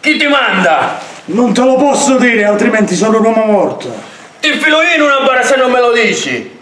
Chi ti manda? Non te lo posso dire, altrimenti sono un uomo morto. Ti infilo io in una bara se non me lo dici.